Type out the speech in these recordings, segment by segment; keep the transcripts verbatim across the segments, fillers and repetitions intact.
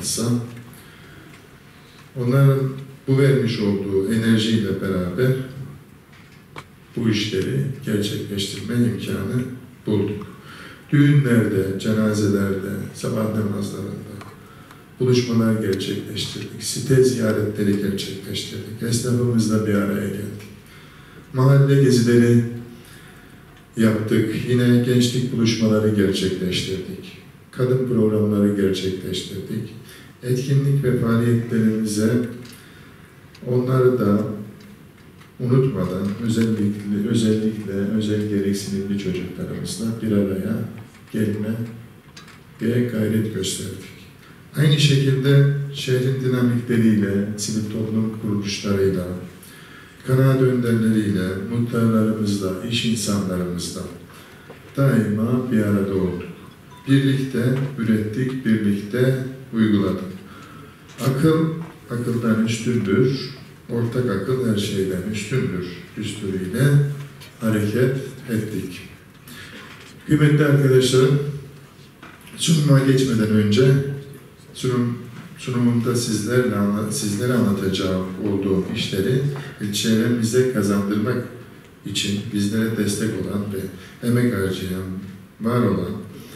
toplantısı. Onların bu vermiş olduğu enerjiyle beraber bu işleri gerçekleştirme imkanı bulduk. Düğünlerde, cenazelerde, sabah namazlarında buluşmalar gerçekleştirdik. Site ziyaretleri gerçekleştirdik. Esnafımızla bir araya geldik. Mahalle gezileri yaptık. Yine gençlik buluşmaları gerçekleştirdik. Kadın programları gerçekleştirdik. Etkinlik ve faaliyetlerimize onları da unutmadan özellikle, özellikle özel gereksinimli çocuklarımızla bir araya gelme ve gayret gösterdik. Aynı şekilde şehrin dinamikleriyle, sivil toplum kuruluşlarıyla, kanaat önderleriyle, muhtarlarımızla, iş insanlarımızla daima bir arada olduk. Birlikte ürettik, birlikte uyguladık. Akıl, akıldan üstündür, ortak akıl her şeyden üstündür düsturuyla hareket ettik. Kıymetli arkadaşlarım, sunuma geçmeden önce sunum, sunumumda sizlerle sizlere anlatacağım olduğum işleri ilçelerimize kazandırmak için bizlere destek olan ve emek harcayan, var olan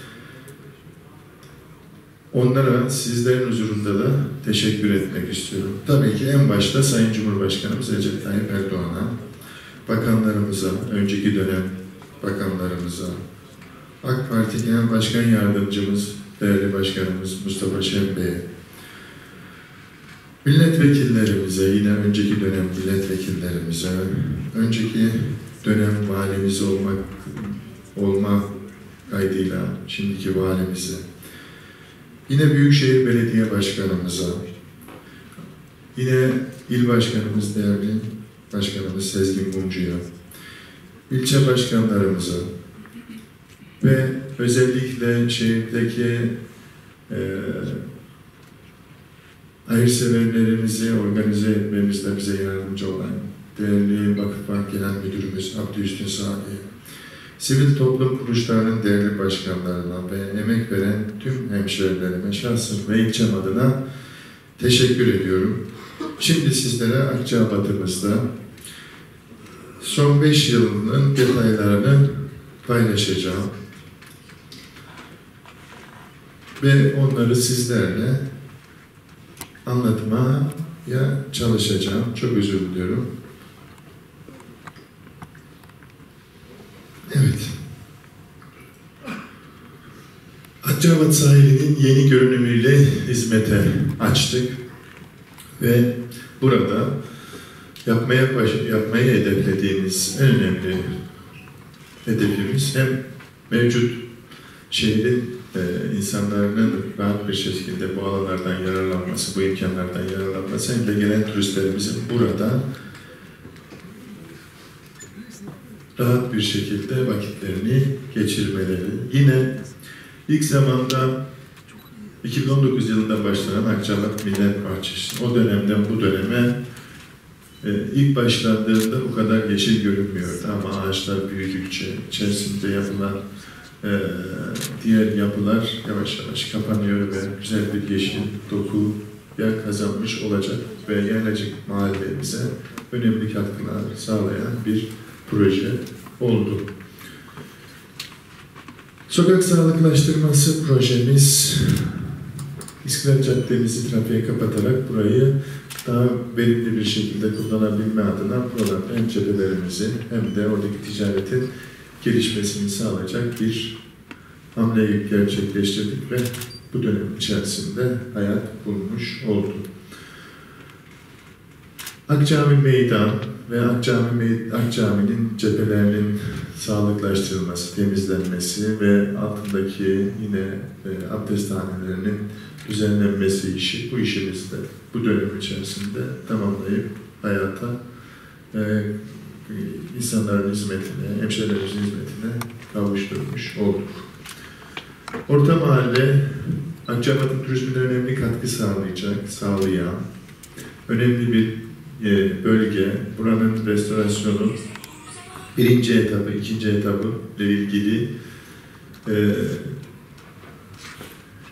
onlara sizlerin huzurunda da teşekkür etmek istiyorum. Tabii ki en başta Sayın Cumhurbaşkanımız Recep Tayyip Erdoğan'a, bakanlarımıza, önceki dönem bakanlarımıza, AK Parti Genel Başkan Yardımcımız, değerli başkanımız Mustafa Şen Bey'e, milletvekillerimize, yine önceki dönem milletvekillerimize, önceki dönem valimiz olmak olma kaydıyla şimdiki valimize, yine Büyükşehir Belediye Başkanımıza, yine il başkanımız değerli başkanımız Sezgin Mumcu'ya, ilçe başkanlarımıza ve özellikle şehirdeki e, hayırseverlerimizi organize etmemizde bize yardımcı olan değerli Vakıfbank Genel Müdürümüz Abdüstün Sadi'ye, sivil toplum kuruluşlarının değerli başkanlarına ve emek veren tüm hemşehrilerime şahsım ve ilçem adına teşekkür ediyorum. Şimdi sizlere Akçabat'ımızda son beş yılının detaylarını paylaşacağım. Ve onları sizlerle anlatmaya çalışacağım. Çok özür diliyorum. Evet. Akçabat sahilinin yeni görünümüyle hizmete açtık ve burada yapmaya baş, yapmayı hedeflediğimiz en önemli hedefimiz hem mevcut şehrin e, insanların rahat bir şekilde bu alanlardan yararlanması, bu imkanlardan yararlanması hem de gelen turistlerimizin burada rahat bir şekilde vakitlerini geçirmeleri. Yine ilk zamanda iki bin on dokuz yılında başlanan Akçabat Millet Bahçesi, o dönemden bu döneme e, ilk başlandığında bu kadar yeşil görünmüyordu ama ağaçlar büyüdükçe içerisinde yapılan e, diğer yapılar yavaş yavaş kapanıyor ve güzel bir yeşil dokuya kazanmış olacak ve Yaylacık mahallemize önemli katkılar sağlayan bir proje oldu. Sokak sağlıklaştırması projemiz, İstiklal Caddemizi trafiğe kapatarak burayı daha verimli bir şekilde kullanabilme adına buralarda hem cephelerimizi hem de oradaki ticaretin gelişmesini sağlayacak bir hamleyi gerçekleştirdik ve bu dönem içerisinde hayat bulmuş oldu. Akcami Meydan ve Akcami, Akcami'nin cephelerinin sağlıklaştırılması, temizlenmesi ve altındaki yine e, abdesthanelerinin düzenlenmesi işi, bu işimizi de bu dönem içerisinde tamamlayıp hayata e, insanların hizmetine, hemşehrilerimizin hizmetine kavuşturmuş olduk. Orta Mahalle, Akçabat'ın turizmine önemli katkı sağlayacak, sağlayan önemli bir e, bölge. Buranın restorasyonu birinci etabı, ikinci etabı ile ilgili e,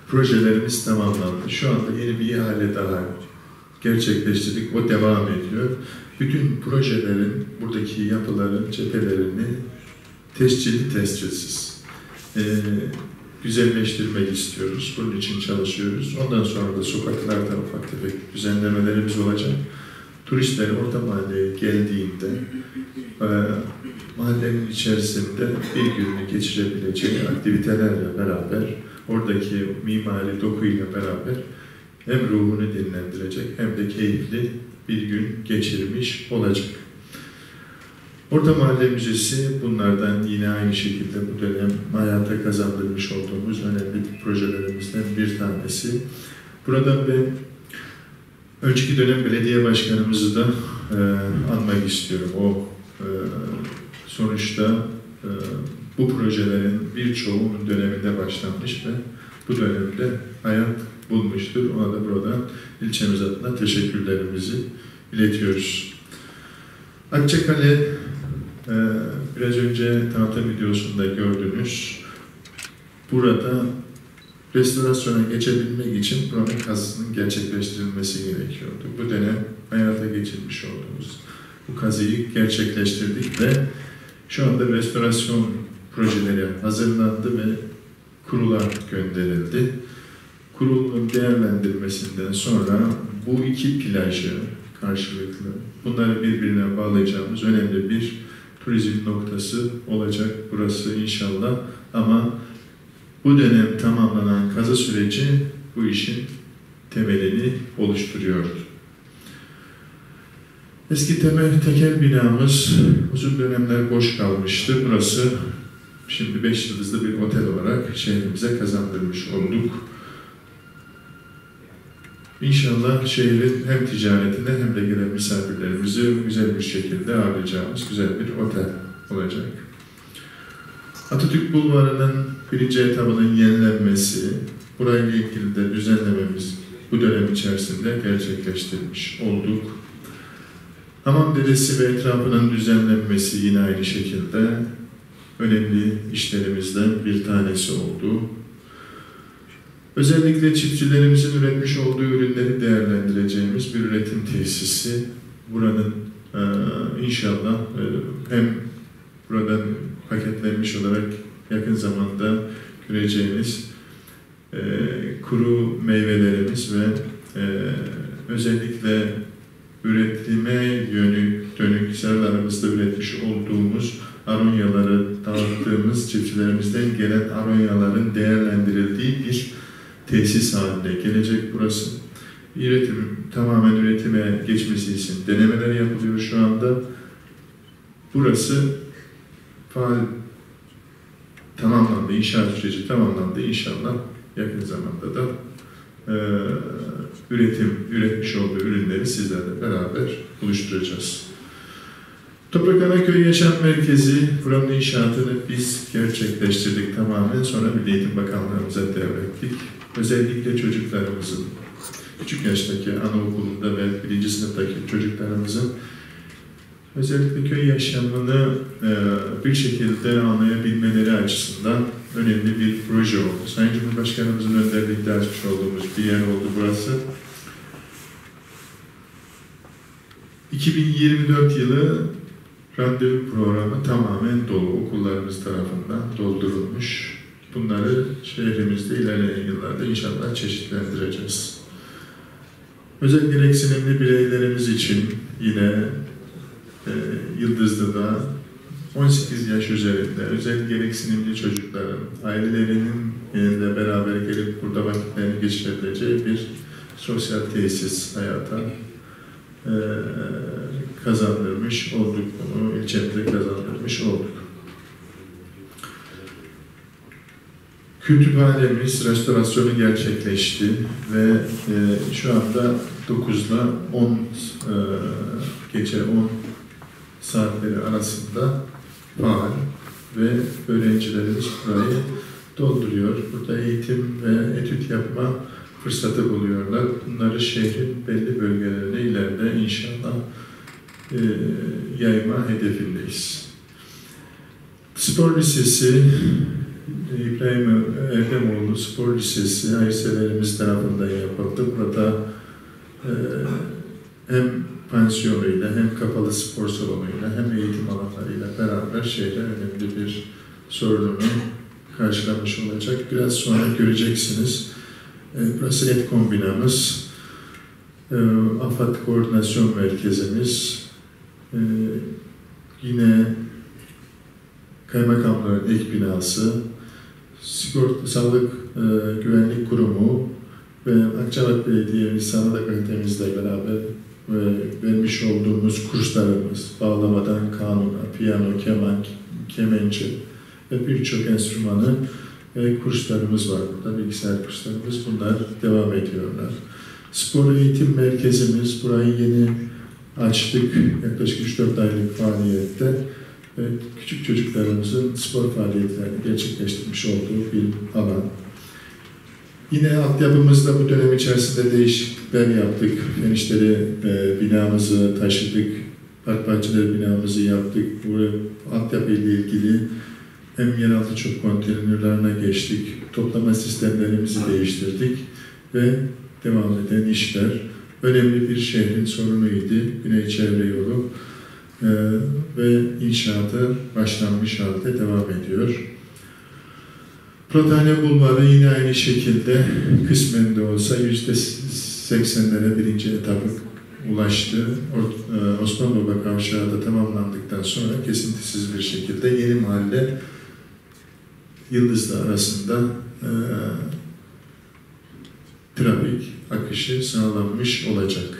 projelerimiz tamamlandı. Şu anda yeni bir ihale daha gerçekleştirdik. O devam ediyor. Bütün projelerin, buradaki yapıların cephelerini tescilli tescilsiz e, güzelleştirmek istiyoruz. Bunun için çalışıyoruz. Ondan sonra da sokaklarda ufak tefek düzenlemelerimiz olacak. Turistler orta mahalleye geldiğinde e, mahallenin içerisinde bir gününü geçirebileceği aktivitelerle beraber, oradaki mimari dokuyla beraber hem ruhunu dinlendirecek hem de keyifli bir gün geçirmiş olacak. Orta Mahalle Müzesi bunlardan yine aynı şekilde bu dönem hayata kazandırmış olduğumuz önemli projelerimizden bir tanesi. Buradan ben önceki dönem belediye başkanımızı da e, anmak istiyorum. O e, sonuçta e, bu projelerin birçoğunun döneminde başlanmış ve bu dönemde hayat bulmuştur. Ona da buradan ilçemiz adına teşekkürlerimizi iletiyoruz. Akçakale, e, biraz önce tanıtım videosunda gördünüz. Burada restorasyona geçebilmek için buranın kazısının gerçekleştirilmesi gerekiyordu. Bu dönem hayata geçirmiş olduğumuz bu kazıyı gerçekleştirdik ve şu anda restorasyon projeleri hazırlandı ve kurula gönderildi. Kurulun değerlendirmesinden sonra bu iki plajı karşılıklı, bunları birbirine bağlayacağımız önemli bir turizm noktası olacak burası inşallah. Ama bu dönem tamamlanan kazı süreci bu işin temelini oluşturuyordu. Eski temel tekel binamız uzun dönemler boş kalmıştı. Burası şimdi beş yıldızlı bir otel olarak şehrimize kazandırmış olduk. İnşallah şehrin hem ticaretine hem de gelen misafirlerimizi güzel bir şekilde ağırlayacağımız güzel bir otel olacak. Atatürk Bulvarı'nın birinci etabının yenilenmesi, burayla ilgili de düzenlememiz bu dönem içerisinde gerçekleştirmiş olduk. Hamamderesi ve etrafının düzenlenmesi yine aynı şekilde önemli işlerimizden bir tanesi oldu. Özellikle çiftçilerimizin üretmiş olduğu ürünleri değerlendireceğimiz bir üretim tesisi. Buranın e, inşallah e, hem buradan paketlenmiş olarak yakın zamanda göreceğiniz e, kuru meyvelerimiz ve e, özellikle üretime yönük, dönük serlarımızda üretmiş olduğumuz aronyaları dağıttığımız çiftçilerimizden gelen aronyaların değerlendirildiği bir tesis haline gelecek burası. Üretim, tamamen üretime geçmesi için denemeler yapılıyor şu anda. Burası faal tamamlandı, inşaat süreci tamamlandı. İnşallah yakın zamanda da e, üretim, üretmiş olduğu ürünleri sizlerle beraber buluşturacağız. Toprak Anaköy Yaşam Merkezi, buranın inşaatını biz gerçekleştirdik tamamen. Sonra Milli Eğitim Bakanlığımıza devrettik. Özellikle çocuklarımızın, küçük yaştaki anaokulunda ve birinci sınıftaki çocuklarımızın özellikle köy yaşamını e, bir şekilde anlayabilmeleri açısından önemli bir proje oldu. Sayın Cumhurbaşkanımızın önderliğinde açmış olduğumuz bir yer oldu burası. iki bin yirmi dört yılı randevu programı tamamen dolu, okullarımız tarafından doldurulmuş. Bunları şehrimizde ilerleyen yıllarda inşallah çeşitlendireceğiz. Özel gereksinimli bireylerimiz için yine e, Yıldızlı'da on sekiz yaş üzerinde özel gereksinimli çocukların ailelerinin yanında beraber gelip burada vakitlerini geçirebileceği bir sosyal tesis hayata e, kazandırmış olduk bunu, ilçemize kazandırmış olduk. Kütüphanemiz restorasyonu gerçekleşti ve e, şu anda dokuzla on e, gece on saatleri arasında faal ve öğrencilerimiz burayı dolduruyor. Burada eğitim ve etüt yapma fırsatı buluyorlar. Bunları şehrin belli bölgelerine ileride inşallah e, yayma hedefindeyiz. Spor Lisesi İbrahim Erdemoğlu Spor Lisesi hayırseverimiz tarafından yapıldı. Burada e, hem pansiyonuyla hem kapalı spor salonuyla hem eğitim alanlarıyla beraber şehre önemli bir sorununu karşılamış olacak. Biraz sonra göreceksiniz. E, burası et kombinamız, e, AFAD Koordinasyon Merkezimiz, e, yine Kaymakamların ek binası, Sigorta Sağlık e, Güvenlik Kurumu ve Akçabat Belediye'miz sağlık akademimizle beraber e, vermiş olduğumuz kurslarımız, bağlamadan kanuna, piyano, keman, kemençe ve birçok enstrümanı e, kurslarımız var burada, bilgisayar kurslarımız, bunlar devam ediyorlar. Spor eğitim merkezimiz, burayı yeni açtık, yaklaşık üç dört aylık faaliyette. Evet, küçük çocuklarımızın spor faaliyetlerini gerçekleştirmiş olduğu bir alan. Yine altyapımızda bu dönem içerisinde değişiklikler yaptık. Fenişleri e, binamızı taşıdık, park bahçeleri binamızı yaptık. Bu altyapı ile ilgili hem yeraltı çöp konteynerlerine geçtik, toplama sistemlerimizi değiştirdik ve devam eden işler. Önemli bir şehrin sorunuydu, Güney Çevre Yolu. Ee, ve inşaatı başlanmış halde devam ediyor. Prothane Bulvarı yine aynı şekilde kısmen de olsa yüzde seksenlere birinci etapı ulaştı. Osman Baba Kavşağı da tamamlandıktan sonra kesintisiz bir şekilde Yeni Mahalle Yıldızlı arasında e, trafik akışı sağlanmış olacak.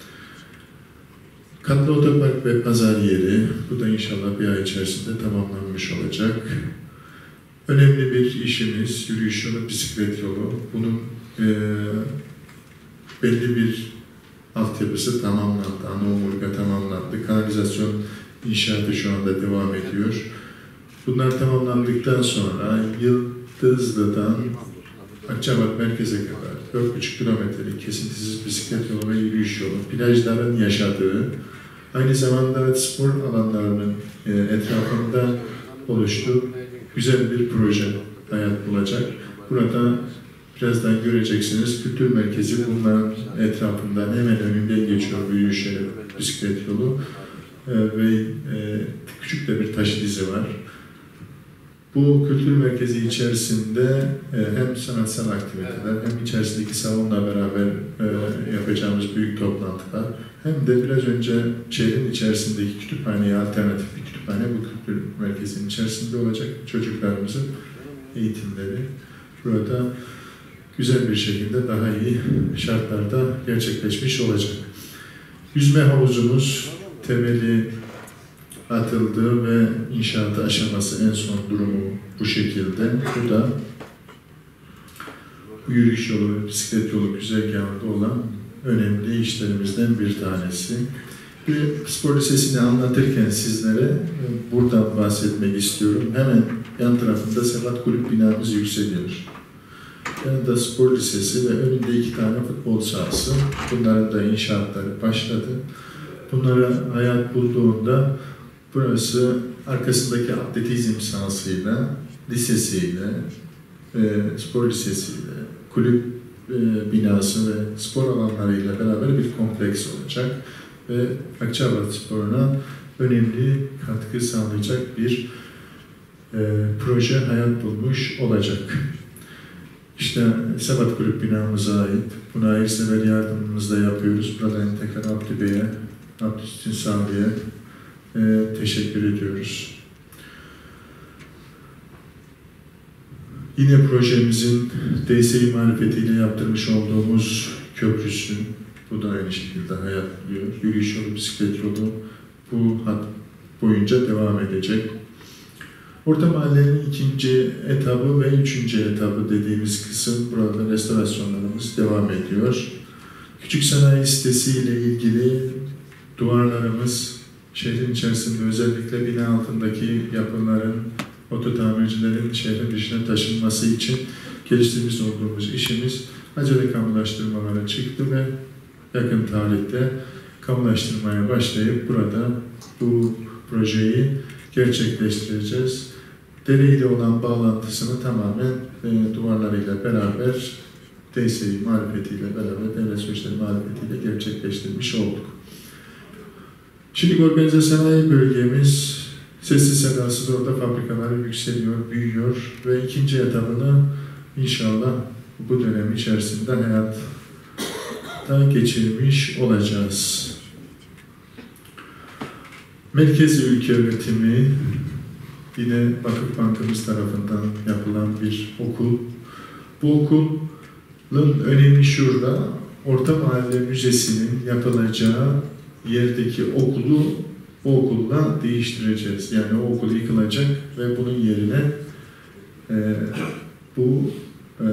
Katlı otopark ve pazar yeri, bu da inşallah bir ay içerisinde tamamlanmış olacak. Önemli bir işimiz, yürüyüş yolu, bisiklet yolu. Bunun e, belli bir altyapısı tamamlandı, ana omurga tamamlandı. Kanalizasyon inşaatı şu anda devam ediyor. Bunlar tamamlandıktan sonra Yıldızlı'dan Akçabat merkeze kadar dört buçuk kilometrelik kesintisiz bisiklet yolu ve yürüyüş yolu, plajların yaşadığı, aynı zamanda spor alanlarının e, etrafında oluştuğu güzel bir proje hayat bulacak. Burada birazdan göreceksiniz, kültür merkezi bunların etrafından hemen önünde geçiyor yürüyüş yolu, bisiklet yolu e, ve e, küçük de bir taş dizi var. Bu kültür merkezi içerisinde e, hem sanatsal aktiviteler hem içerisindeki salonla beraber e, yapacağımız büyük toplantılar hem de biraz önce şehrin içerisindeki kütüphaneye alternatif bir kütüphane bu kültür merkezinin içerisinde olacak. Çocuklarımızın eğitimleri burada güzel bir şekilde daha iyi şartlarda gerçekleşmiş olacak. Yüzme havuzumuz temeli atıldı ve inşaatı aşaması en son durumu bu şekilde. Bu da bu yürüyüş yolu ve bisiklet yolu güzergahında olan önemli işlerimizden bir tanesi. Bir spor lisesini anlatırken sizlere buradan bahsetmek istiyorum. Hemen yan tarafında Sebat Kulüp binamız yükseliyor. Yanında spor lisesi ve önünde iki tane futbol sahası. Bunların da inşaatları başladı. Bunlara hayat bulduğunda burası arkasındaki atletizm sahasıyla, lisesiyle, e, spor lisesiyle, kulüp e, binası ve spor alanlarıyla beraber bir kompleks olacak ve Akçabat Spor'una önemli katkı sağlayacak bir e, proje hayat bulmuş olacak. İşte Sebat Kulüp binamıza ait, buna hayırsever yardımımızla yapıyoruz. Buradan tekrar Abdü Bey'e, Abdüstin Sağlı'ya e, teşekkür ediyoruz. Yine projemizin D S İ marifetiyle yaptırmış olduğumuz köprüsü, bu da aynı şekilde hayat buluyor. Yürüyüş yolu, bisiklet yolu bu hat boyunca devam edecek. Orta Mahallenin ikinci etabı ve üçüncü etabı dediğimiz kısım, burada restorasyonlarımız devam ediyor. Küçük sanayi sitesiyle ilgili duvarlarımız, şehrin içerisinde özellikle bina altındaki yapıların, ototamircilerin şehrin dışına taşınması için geliştirmiş olduğumuz işimiz acele kamulaştırmalara çıktı ve yakın tarihte kamulaştırmaya başlayıp burada bu projeyi gerçekleştireceğiz. dere ile olan bağlantısını tamamen e, duvarlarıyla beraber D S İ marifetiyle beraber, devlet su işleri marifetiyle gerçekleştirmiş olduk. Şimdi organize sanayi bölgemiz sessiz sedasız orada fabrikaları yükseliyor, büyüyor ve ikinci etabını inşallah bu dönem içerisinde hayata geçirmiş olacağız. Merkezi ülke öğretimi yine Vakıf Bankımız tarafından yapılan bir okul. Bu okulun önemi şurada, Orta Mahalle Müzesi'nin yapılacağı yerdeki okulu o okulla değiştireceğiz. Yani o okul yıkılacak ve bunun yerine e, bu e,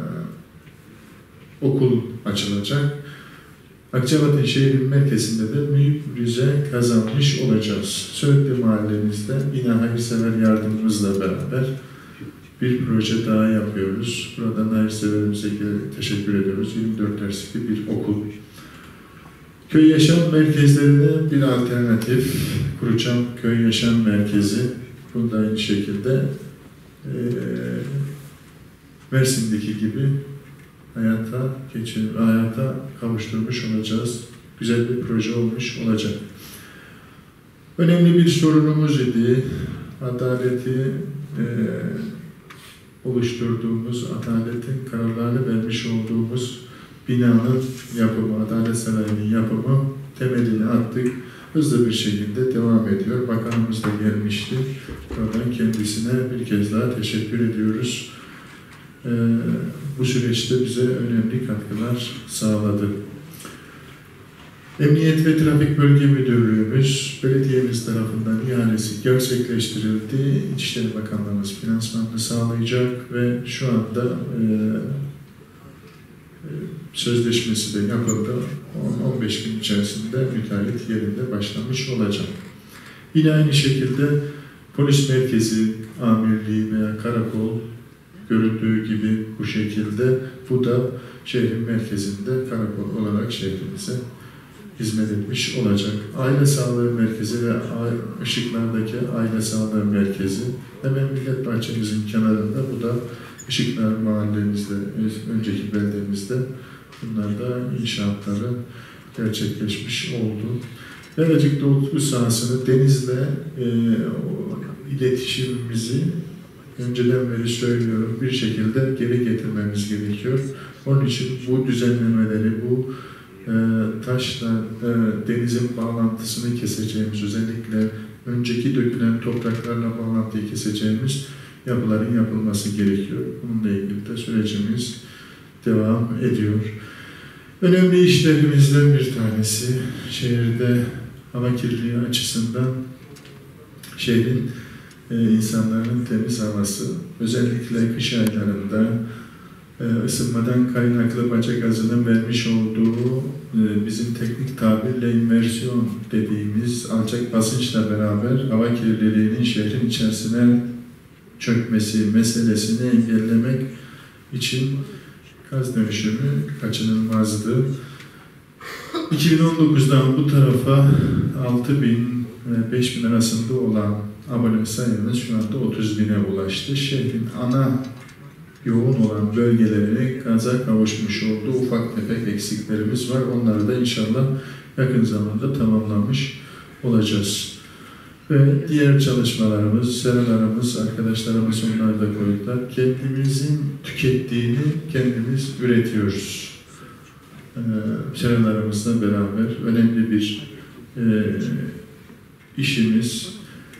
okul açılacak. Akçabat'ın şehrin merkezinde de büyük bir müze kazanmış olacağız. Söğütlü mahallemizde yine hayırsever yardımımızla beraber bir proje daha yapıyoruz. Buradan hayırseverimize teşekkür ediyoruz. yirmi dört derslikli bir okul. Köy yaşam merkezlerine bir alternatif, Kuruçam Köy Yaşam Merkezi. Bunu da aynı şekilde e, Mersin'deki gibi hayata geçir, hayata kavuşturmuş olacağız. Güzel bir proje olmuş olacak. Önemli bir sorunumuz idi. Adaleti e, oluşturduğumuz, adaletin kararlarını vermiş olduğumuz binanın yapımı, Adalet Sarayı'nın yapımı temelini attık. Hızlı bir şekilde devam ediyor. Bakanımız da gelmişti. Buradan kendisine bir kez daha teşekkür ediyoruz. Ee, bu süreçte bize önemli katkılar sağladı. Emniyet ve Trafik Bölge Müdürlüğümüz, belediyemiz tarafından ihalesi gerçekleştirildi. İçişleri Bakanlığımız finansmanını sağlayacak ve şu anda e, sözleşmesi de yapıldı. on on beş gün içerisinde müteahhit yerinde başlamış olacak. Yine aynı şekilde polis merkezi, amirliği veya karakol görüldüğü gibi bu şekilde bu da şehrin merkezinde karakol olarak şehrimize hizmet etmiş olacak. Aile Sağlığı Merkezi ve Işıklar'daki Aile Sağlığı Merkezi hemen Millet Bahçemizin kenarında, bu da Işıklar mahallemizde, önceki beldemizde bunlar da inşaatları gerçekleşmiş oldu. Devecik Doğu sahasını denizle e, iletişimimizi önceden beri söylüyorum, bir şekilde geri getirmemiz gerekiyor. Onun için bu düzenlemeleri, bu e, taşla e, denizin bağlantısını keseceğimiz, özellikle önceki dökülen topraklarla bağlantıyı keseceğimiz yapıların yapılması gerekiyor. Bununla ilgili de sürecimiz devam ediyor. Önemli işlerimizden bir tanesi, şehirde hava kirliliği açısından şehrin e, insanların temiz havası, özellikle kış aylarında e, ısınmadan kaynaklı baca gazının vermiş olduğu e, bizim teknik tabirle inversiyon dediğimiz alçak basınçla beraber hava kirliliğinin şehrin içerisine çökmesi meselesini engellemek için gaz dönüşümü kaçınılmazdı. iki bin on dokuzdan bu tarafa altı bin ve beş bin arasında olan abone sayımız şu anda otuz bine ulaştı. Şehrin ana yoğun olan bölgeleri gaza kavuşmuş oldu. Ufak tefek eksiklerimiz var. Onları da inşallah yakın zamanda tamamlamış olacağız. Ve diğer çalışmalarımız, seralarımız, arkadaşlarımız onları da koydular. Kendimizin tükettiğini kendimiz üretiyoruz. Ee, seralarımızla beraber önemli bir e, işimiz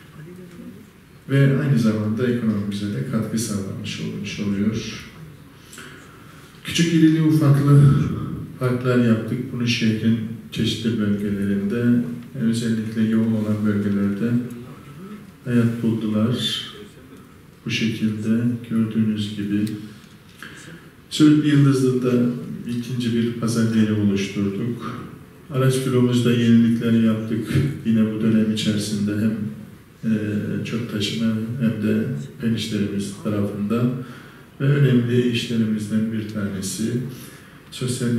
ve aynı zamanda ekonomimize de katkı sağlamış olmuş oluyor. Küçük irili ufaklı parklar yaptık. Bunu şehrin çeşitli bölgelerinde, özellikle yoğun olan bölgelerde hayat buldular. Bu şekilde gördüğünüz gibi. Söğütlü Yıldızlı'da ikinci bir pazar yeri oluşturduk. Araç filomuzda yenilikler yaptık. Yine bu dönem içerisinde hem e, çok taşıma hem de pen işlerimiz tarafından ve önemli işlerimizden bir tanesi. Sosyal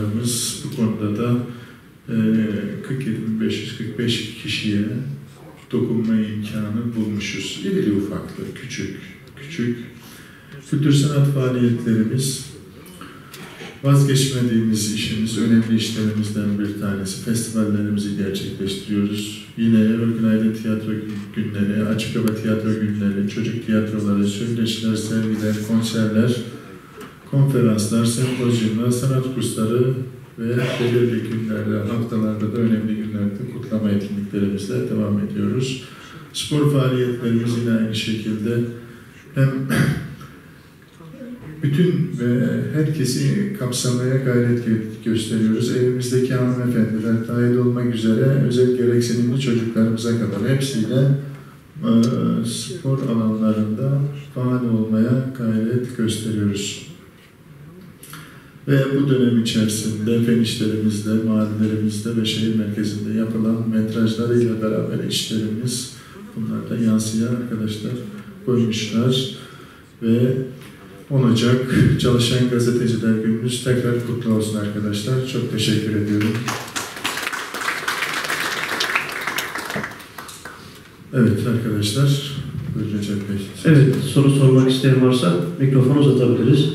yardımlarımız bu konuda da kırk yedi bin beş yüz kırk beş kişiye dokunma imkanı bulmuşuz. İrili ufaklı, küçük, küçük kültür sanat faaliyetlerimiz vazgeçmediğimiz işimiz, önemli işlerimizden bir tanesi. Festivallerimizi gerçekleştiriyoruz. Yine Örgün Aile Tiyatro Günleri, Açık Hava Tiyatro Günleri, çocuk tiyatroları, söyleşiler, sergiler, konserler, konferanslar, sempozyumlar, sanat kursları ve belirli günlerde, haftalarda da önemli günlerde kutlama etkinliklerimizle devam ediyoruz. Spor faaliyetlerimiz yine aynı şekilde hem bütün ve herkesi kapsamaya gayret gösteriyoruz. Evimizdeki hanımefendiler dahil olmak üzere özel gereksinimli çocuklarımıza kadar hepsiyle e, spor alanlarında faal olmaya gayret gösteriyoruz. Ve bu dönem içerisinde fen işlerimizde, mahallelerimizde ve şehir merkezinde yapılan metrajlarıyla beraber işlerimiz bunlar da yansıyan arkadaşlar koymuşlar ve on Ocak Çalışan Gazeteciler Gününüz tekrar kutlu olsun arkadaşlar. Çok teşekkür ediyorum. Evet arkadaşlar, buyurun Recep Bey. Evet, soru sormak isteyen varsa mikrofonu uzatabiliriz.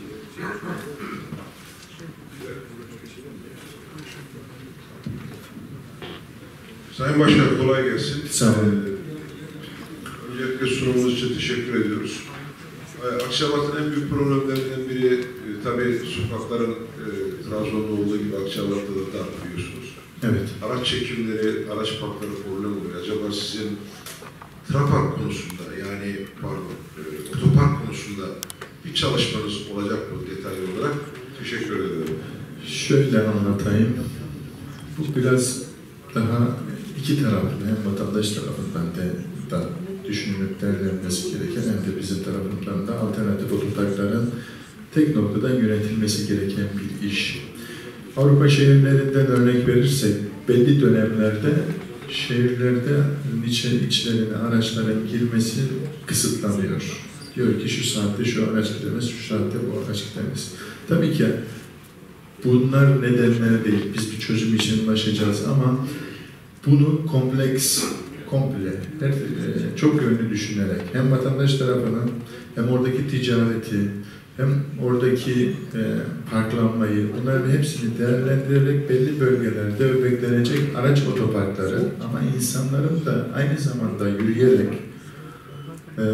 Sayın Başkan kolay gelsin. Sağ olun. Ee, öncelikle sunumunuz için teşekkür ediyoruz. Akçabat'ın en büyük problemlerinden biri e, tabii sokakların e, Trabzon'da olduğu gibi Akçabat'ta da biliyorsunuz. Evet. Araç çekimleri, araç parkları problem oluyor. Acaba sizin trapark konusunda yani pardon e, otopark konusunda bir çalışmanız olacak mı detaylı olarak? Teşekkür ederim. Şöyle anlatayım. Bu biraz daha iki taraflı hem vatandaş tarafından da, da düşünülüp değerlenmesi gereken hem de bizim tarafından da alternatif otoparkların tek noktadan yönetilmesi gereken bir iş. Avrupa şehirlerinden örnek verirsek belli dönemlerde şehirlerde içe, içlerine araçların girmesi kısıtlanıyor. Diyor ki şu saatte şu araç gidemez, şu saatte bu araç gidemez. Tabii ki bunlar nedenler değil. Biz bir çözüm için ulaşacağız ama bunu kompleks, komple, her, çok yönlü düşünerek hem vatandaş tarafının hem oradaki ticareti hem oradaki e, parklanmayı bunların hepsini değerlendirerek belli bölgelerde beklenecek araç otoparkları ama insanların da aynı zamanda yürüyerek e,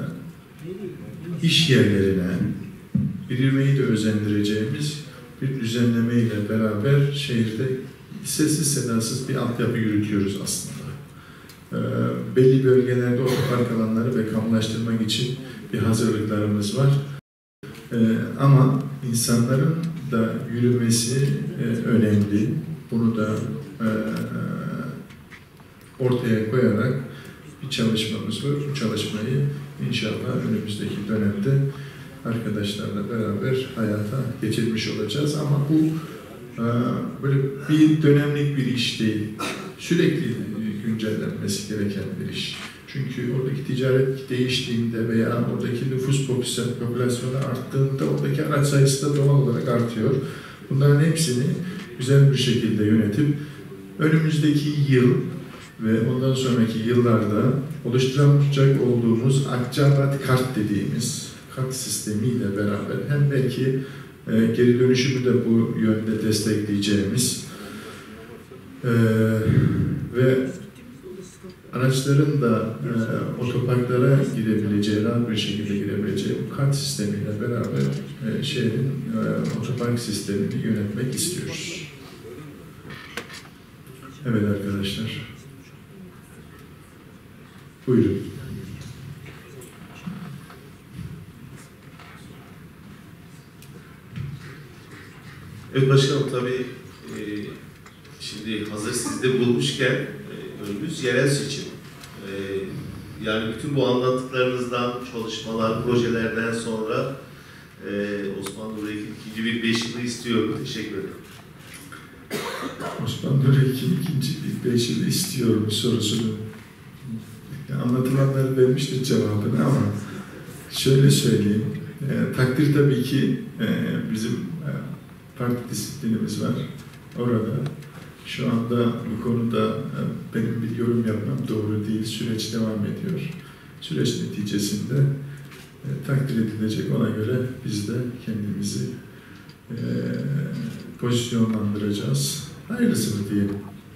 iş yerlerine yürümeyi de özendireceğimiz bir düzenleme ile beraber şehirde sessiz sedasız bir altyapı yürütüyoruz aslında. E, belli bölgelerde otopark alanları ve kamulaştırmak için bir hazırlıklarımız var. Ee, ama insanların da yürümesi e, önemli. Bunu da e, ortaya koyarak bir çalışmamız var. Bu çalışmayı inşallah önümüzdeki dönemde arkadaşlarla beraber hayata geçirmiş olacağız. Ama bu e, böyle bir dönemlik bir iş değil. Sürekli güncellenmesi gereken bir iş. Çünkü oradaki ticaret değiştiğinde veya oradaki nüfus popülasyonu arttığında oradaki araç sayısı da doğal olarak artıyor. Bunların hepsini güzel bir şekilde yönetip önümüzdeki yıl ve ondan sonraki yıllarda oluşturacak olduğumuz Akçabat kart dediğimiz kart sistemiyle beraber hem belki e, geri dönüşümü de bu yönde destekleyeceğimiz e, ve araçların da e, otoparklara girebileceği, rahat bir şekilde girebileceği bu kart sistemiyle beraber e, şehrin e, otopark sistemini yönetmek istiyoruz. Evet arkadaşlar. Buyurun. Evet başkanım, tabii e, şimdi hazır sizde bulmuşken e, önümüz yerel seçim. E, yani bütün bu anlattıklarınızdan, çalışmalar, projelerden sonra e, Osman Nuri Ekin ikinci bir beş yılı istiyorum. Teşekkür ederim. Osman Nuri Ekin ikinci bir beş yılı istiyorum sorusunu. Yani anlatılanları vermiştir cevabını ama şöyle söyleyeyim. E, takdir tabii ki e, bizim e, parti disiplinimiz var. Orada Şu anda bu konuda benim bir yorum yapmam doğru değil. Süreç devam ediyor. Süreç neticesinde e, takdir edilecek. Ona göre biz de kendimizi e, pozisyonlandıracağız. Hayırlısını diyelim.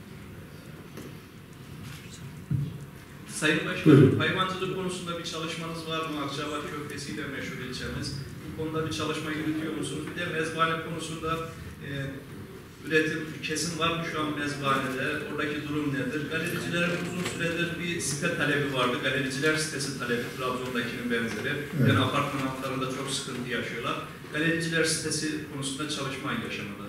Sayın Başkanım, hayvancılık konusunda bir çalışmanız var mı? Akçabat köftesiyle meşhur ilçemiz. Bu konuda bir çalışma yürütüyor musunuz? Bir de mezbahane konusunda e, üretim kesin var mı şu an mezbahanede? Oradaki durum nedir? Galericilerin uzun süredir bir site talebi vardı. Galericiler sitesi talebi, Trabzon'dakinin benzeri. Evet. Yani apartman altlarında çok sıkıntı yaşıyorlar. Galericiler sitesi konusunda çalışma yaşamadı.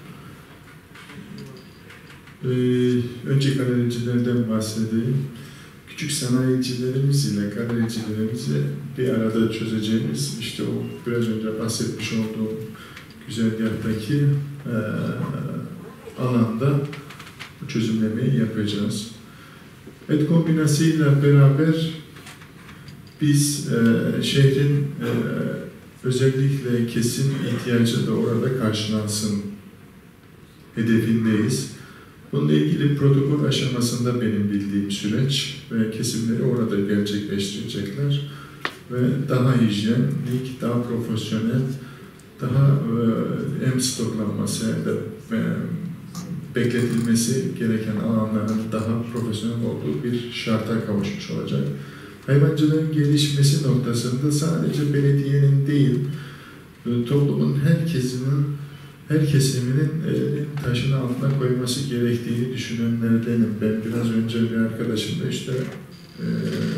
Ee, önce galericilerden bahsedeyim. Küçük sanayicilerimiz ile galericilerimizi bir arada çözeceğimiz, işte o biraz önce bahsetmiş olduğum güzergahtaki e, alanda bu çözümlemeyi yapacağız. Et kombinasıyla beraber biz e, şehrin e, özellikle kesim ihtiyacı da orada karşılansın hedefindeyiz. Bununla ilgili protokol aşamasında benim bildiğim süreç ve kesimleri orada gerçekleştirecekler ve daha hijyenik, daha profesyonel, daha e, hem stoklanması hem de e, bekletilmesi gereken alanların daha profesyonel olduğu bir şarta kavuşmuş olacak. Hayvancılığın gelişmesi noktasında sadece belediyenin değil, toplumun her kesiminin her kesiminin elinin taşın altına koyması gerektiğini düşünenlerdenim. Ben biraz önce bir arkadaşımla işte e,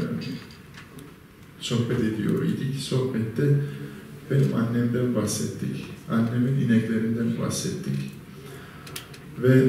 sohbet ediyor idik. Sohbette benim annemden bahsettik. Annemin ineklerinden bahsettik. Ve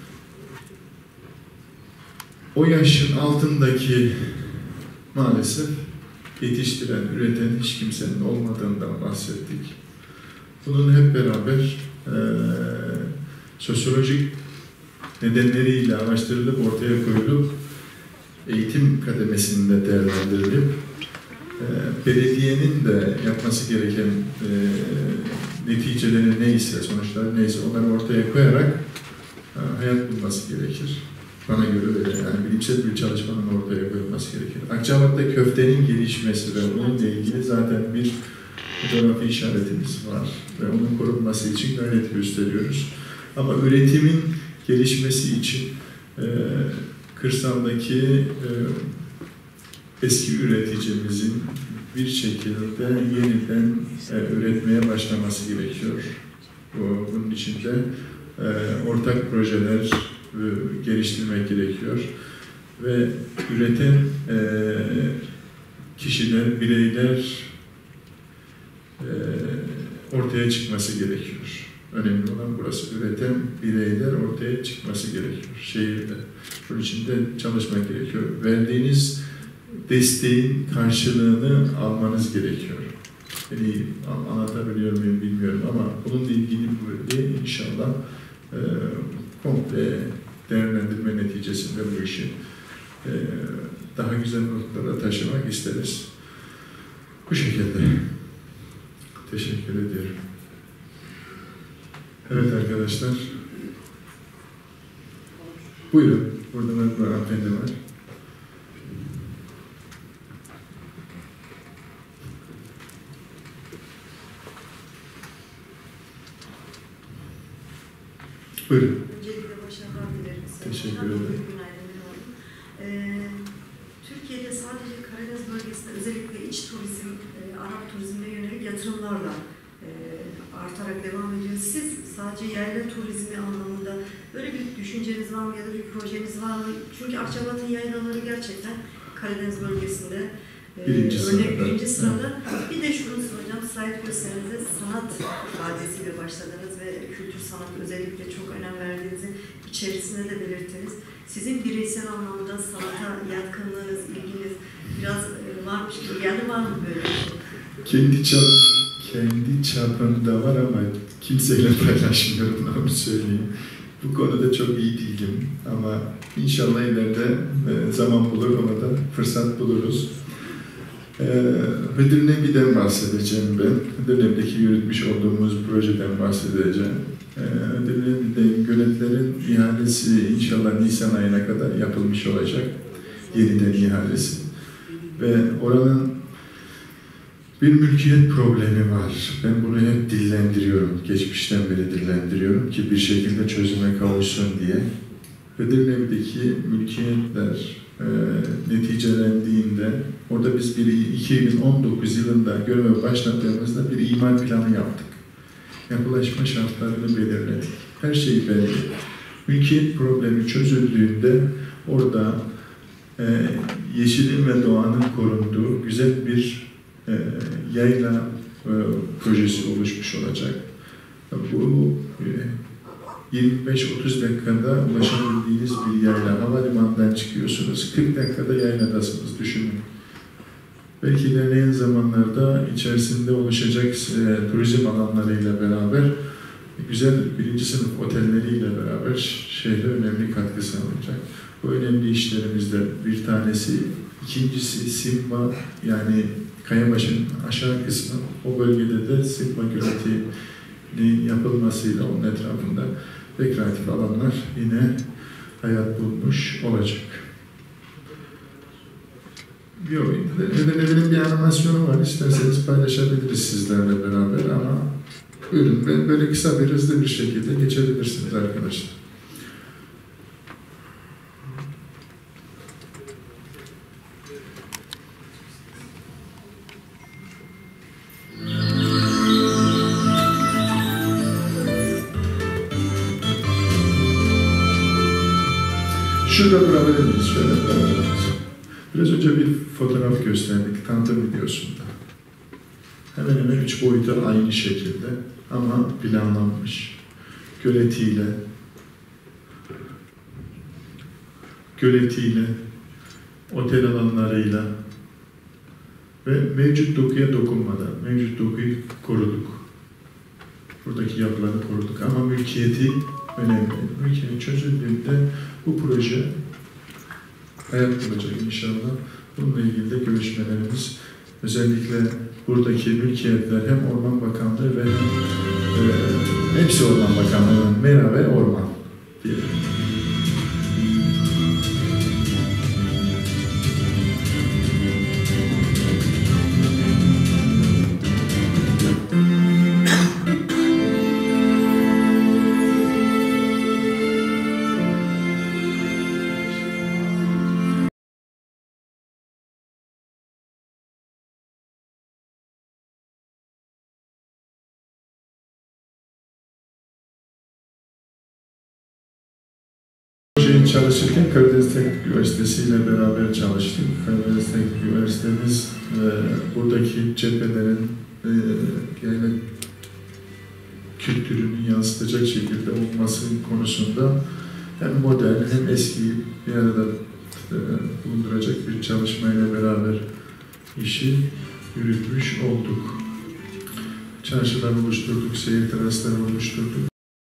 o yaşın altındaki maalesef yetiştiren, üreten hiç kimsenin olmadığından bahsettik. Bunun hep beraber e, sosyolojik nedenleriyle araştırılıp ortaya koyulup eğitim kademesinde değerlendirilip e, belediyenin de yapması gereken e, neticeleri neyse, sonuçlar neyse onları ortaya koyarak e, hayat bulması gerekir. Bana göre öyle, yani bilimsel bir çalışmanın ortaya koyulması gerekir. Akçabat'ta köftenin gelişmesi ve bununla ilgili zaten bir fotoğrafı işaretimiz var ve onun korunması için gayret gösteriyoruz. Ama üretimin gelişmesi için e, kırsaldaki e, eski üreticimizin bir şekilde yeniden e, üretmeye başlaması gerekiyor. Bu, bunun için de e, ortak projeler e, geliştirmek gerekiyor ve üreten e, kişiler, bireyler e, ortaya çıkması gerekiyor. Önemli olan burası. Üreten bireyler ortaya çıkması gerekiyor şehirde. Bunun için de çalışmak gerekiyor. Verdiğiniz desteğin karşılığını almanız gerekiyor. Yani anlatabiliyor muyum bilmiyorum ama bununla ilgili böyle inşallah e, komple değerlendirme neticesinde bu işi e, daha güzel noktalara taşımak isteriz. Bu şekilde. Teşekkür ediyorum. Evet arkadaşlar. Buyurun. Burada bir hanımefendi var. Buyurun. Öncelikle başarılar dilerim. Teşekkür ederim. Ee, Türkiye'de sadece Karadeniz bölgesinde özellikle iç turizm, e, Arap turizmine yönelik yatırımlarla e, artarak devam ediyor. Siz sadece yerli turizmi anlamında böyle bir düşünceniz var mı ya da bir projeniz var mı? Çünkü Akçabat'ın yaylaları gerçekten Karadeniz bölgesinde e, birinci örnek sırada. birinci sırada. Evet. Bir de şunu soracağım, Sait gösterinizde sanat ifadesiyle başladınız ve kültür sanat özellikle çok önem verdiğinizi içerisinde de belirttiniz. Sizin bireysel anlamda sanata yatkınlığınız, ilginiz biraz e, varmış gibi geldi, var mı böyle bir şey? Kendi çap, kendi çapında var ama kimseyle paylaşmıyorum, onu söyleyeyim. Bu konuda çok iyi değilim ama inşallah ileride e, zaman bulur, ona da fırsat buluruz. E, Hıdır Nebi'den bahsedeceğim ben. Hıdır Nebi'deki yürütmüş olduğumuz projeden bahsedeceğim. E, Hıdır Nebi'de göletlerin ihalesi inşallah Nisan ayına kadar yapılmış olacak. Yeniden ihalesi. Ve oranın bir mülkiyet problemi var. Ben bunu hep dillendiriyorum. Geçmişten beri dillendiriyorum ki bir şekilde çözüme kavuşsun diye. Edirne'deki mülkiyetler e, neticelendiğinde orada biz bir iki bin on dokuz yılında göreve başladığımızda bir imar planı yaptık. Yapılaşma şartlarını belirledik. Her şey belli. Mülkiyet problemi çözüldüğünde orada e, yeşilin ve doğanın korunduğu güzel bir e, yayla e, projesi oluşmuş olacak. Bu e, yirmi beş otuz dakikada ulaşabildiğiniz bir yayla. Havalimanından çıkıyorsunuz, kırk dakikada yayladasınız, düşünün. Belki ilerleyen zamanlarda içerisinde oluşacak e, turizm alanlarıyla beraber güzel birinci sınıf otelleriyle beraber şehre önemli katkı sağlayacak. Bu önemli işlerimizde bir tanesi. İkincisi Simba, yani Kayabaşı'nın aşağı kısmı, o bölgede de Simba Göleti'nin yapılmasıyla onun etrafında rekreatif alanlar yine hayat bulmuş olacak. Yok, Edirne'nin bir animasyonu var. İsterseniz paylaşabiliriz sizlerle beraber ama buyurun, böyle kısa bir hızlı bir şekilde geçebilirsiniz arkadaşlar. Şurada durabilir miyiz? Şöyle durabilir miyiz? Biraz önce bir fotoğraf gösterdik, tanıtım videosunda. Hemen hemen üç boyutu aynı şekilde ama planlanmış. Göletiyle, göletiyle, otel alanlarıyla ve mevcut dokuya dokunmadan, mevcut dokuyu koruduk. Buradaki yapıları koruduk ama mülkiyeti önemli. Mülkiyet çözüldüğünde bu proje hayat bulacak inşallah. Bununla ilgili de görüşmelerimiz, özellikle buradaki mülkiyetler hem Orman Bakanlığı ve hem e, hepsi Orman Bakanlığı'nın Mera ve Orman diyelim. Çalışırken Karadeniz Teknik Üniversitesi ile beraber çalıştık. Karadeniz Teknik Üniversitemiz e, buradaki cephelerin e, yani kültürünü yansıtacak şekilde olması konusunda hem modern hem eski bir arada e, bulunduracak bir çalışmayla beraber işi yürütmüş olduk. Çarşılar oluşturduk, seyir terasları oluşturduk.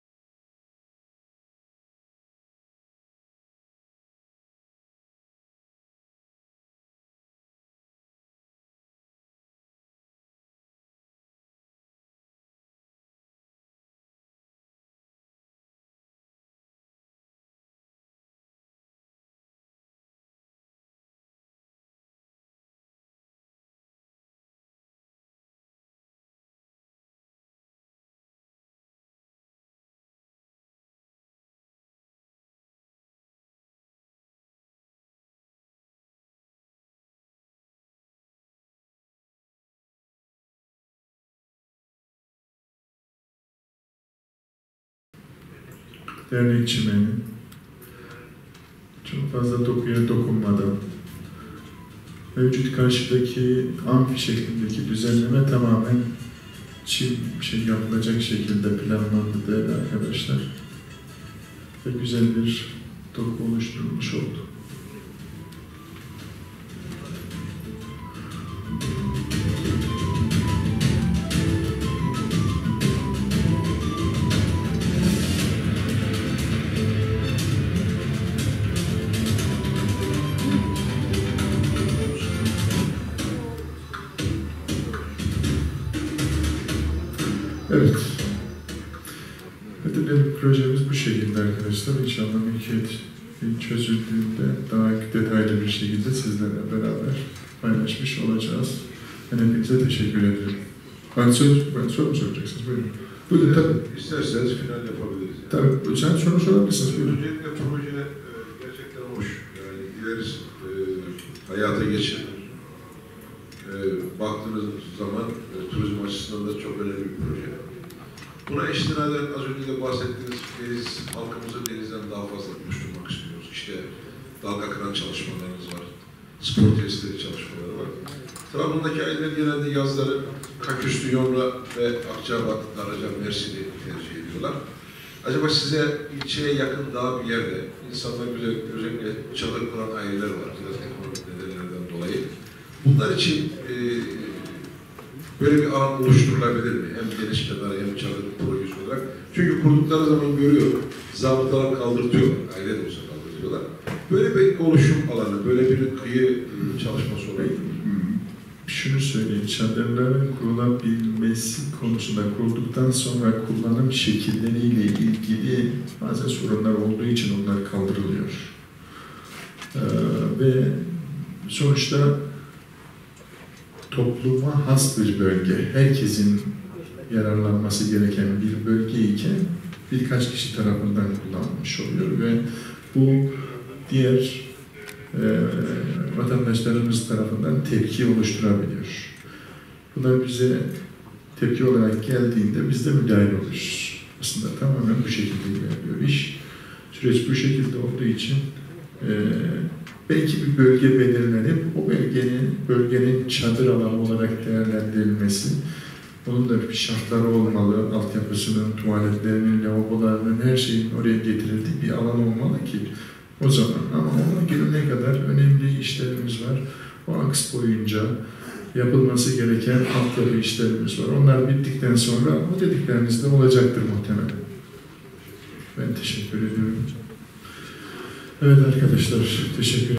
Dernek çimeni, çok fazla dokuya dokunmadan, mevcut karşıdaki amfi şeklindeki düzenleme tamamen çim şey yapılacak şekilde planlandı değerli arkadaşlar. Ve güzel bir doku oluşturulmuş oldu. Evet. Edirne projemiz bu şekilde arkadaşlar. İnşallah mülkiyet çözüldüğünde daha detaylı bir şekilde sizlerle beraber paylaşmış olacağız. Ben hepinize teşekkür ederim. Ben söz, ben soru mu soracaksınız? Buyurun. Buyurun tabii. İsterseniz final yapabiliriz. Tabii. Sen soru sorabilirsiniz. Buyurun. Öncelikle proje e, gerçekten hoş. Yani dileriz e, hayata geçirir. E, baktığınız zaman e, turizm açısından da çok önemli bir proje. Buna istinaden az önce de bahsettiğiniz deniz, halkımızı denizden daha fazla buluşturmak istiyoruz. İşte dalga kıran çalışmalarımız var. Spor testleri çalışmaları var. Trabzon'daki aileler genelde yazları Kaküstü, Yomra ve Akçabat, Darıca, Mersin'i tercih ediyorlar. Acaba size ilçeye yakın daha bir yerde insanlar güzel, özellikle çadır kuran aileler var. Biraz ekonomik nedenlerden dolayı. Bunlar için e, böyle bir alan oluşturulabilir mi? Hem deniz kenarı hem çadır projesi olarak. Çünkü kurdukları zaman görüyor, zabıtalar kaldırtıyorlar, aile de olsa kaldırtıyorlar. Böyle bir oluşum alanı, böyle bir kıyı çalışması olayı. Şunu söyleyeyim, çadırların kurulabilmesi konusunda kurulduktan sonra kullanım şekilleriyle ilgili bazen sorunlar olduğu için onlar kaldırılıyor. Ee, ve sonuçta topluma has bir bölge, herkesin yararlanması gereken bir bölge iken birkaç kişi tarafından kullanılmış oluyor ve bu diğer e, vatandaşlarımız tarafından tepki oluşturabiliyor. Bunlar bize tepki olarak geldiğinde biz de müdahale oluruz. Aslında tamamen bu şekilde ilerliyor iş. Süreç bu şekilde olduğu için e, belki bir bölge belirlenip o bölgenin bölgenin çadır alanı olarak değerlendirilmesi, onun da bir şartları olmalı, altyapısının, tuvaletlerinin, lavabolarının, her şeyin oraya getirildiği bir alan olmalı ki o zaman. Ama ona gelene kadar önemli işlerimiz var. O aks boyunca yapılması gereken altyapı işlerimiz var. Onlar bittikten sonra o dedikleriniz de olacaktır muhtemelen. Ben teşekkür ediyorum. Evet arkadaşlar, teşekkür ederim.